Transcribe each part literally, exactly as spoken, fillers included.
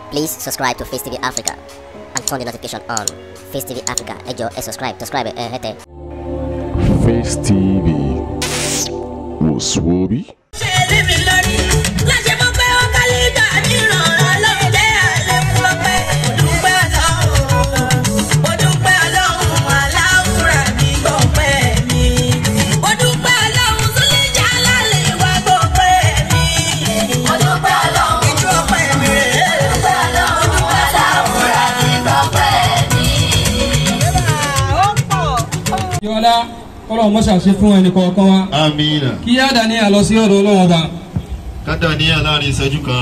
Please subscribe to Face T V Africa and turn the notification on. Face T V Africa, ẹ jọ̀ọ́ ẹ subscribe, subscribe ẹ hẹ́tẹ̀. Face T V Muswobi. Yọ̀ọ́lá Ọlọ́run mọ́ṣá ṣe fún ẹnì kọ̀ọ̀kan wa. Amina. Kí á dà ní àlọ́ sí ọ̀dọ̀ Ọlọ́run ọba. Ká dà ní àlárin ìṣẹ́jú kan.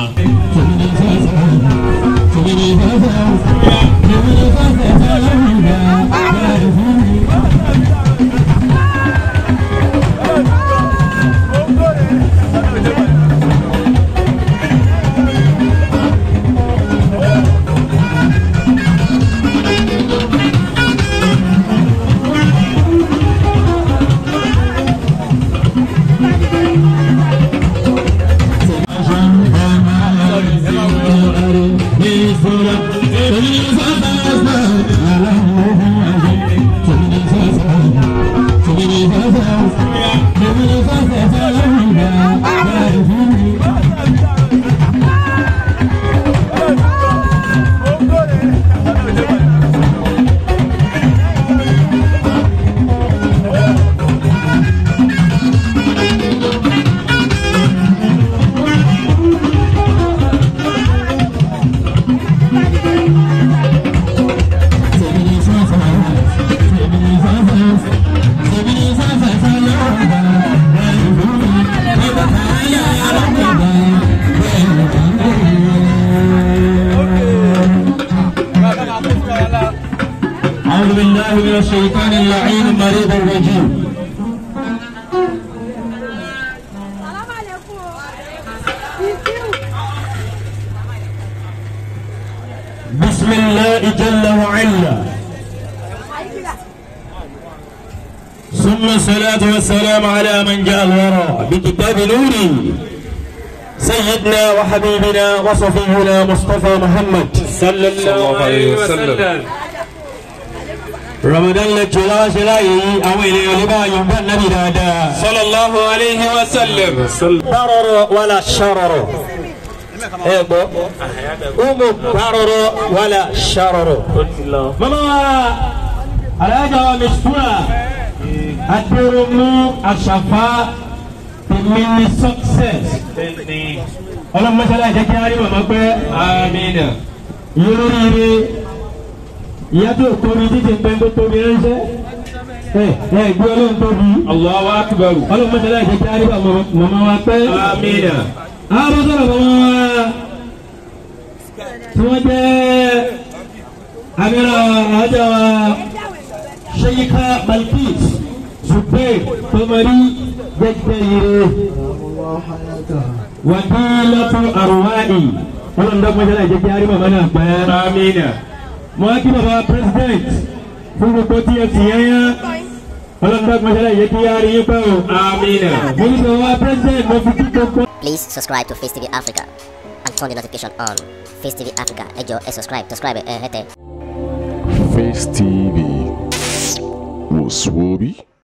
أعوذ بالله من الشيطان اللعين المريض الرجيم. بسم الله جل وعلا، ثم الصلاة والسلام على من جاء الورى بكتاب نوري سيدنا وحبيبنا وصفينا مصطفى محمد صلى الله عليه وسلم. Ramadan lecture wa ṣe láàyè yìí àwọn ènìyàn lè bá yọ̀ǹda nàbì dáadáa. Sallallahu alayhi wa sallam. Bárọ̀rọ̀ wàlà ṣàrọ̀rọ̀. Ẹ gbọ́. Umu bárọ̀rọ̀ wàlà ṣàrọ̀rọ̀. Mama wa alájà wa Mistura Adéròmú Àṣàfà Tèmíní success. Ọlọ́mọṣẹ́lá ìjẹ́ kí á rí màmá pẹ́. Amina. Yorùbá ire. Ìyá tó tóbi títí ń pẹ́ tó tóbi ránṣẹ́ ẹ ẹ gbé Ọlọ́run tóbi. Allahu akbar. Ọlọ́run mọ́tàlá ìjẹ́ kí á rí bá màmá wa pẹ́. Amina. Àwọn sọ̀rọ̀ màmá wa tí wọ́n jẹ́ amira ajá wa Sheikha Balkis Zubair Tomari jẹ́jẹ́ yire Wakilatu Arwa'i. Ọlọ́run mọ́tàlá ìjẹ́ kí á rí màmá náà pẹ́. Amina. Mo kí bàbá president fún gbogbo tí ẹ ti yẹn yẹn ọlọ́dún mọ́ṣálá yẹ kí yára yín pẹ́ o. Amina. Mo ní bàbá president mo fi kíkọ́ kọ́. Please subscribe to Face T V Africa and turn the notification on. Face T V Africa, ẹ jọ̀ọ́ ẹ subscribe, subscribe ẹ hẹ́tẹ̀. Face T V Muswobi.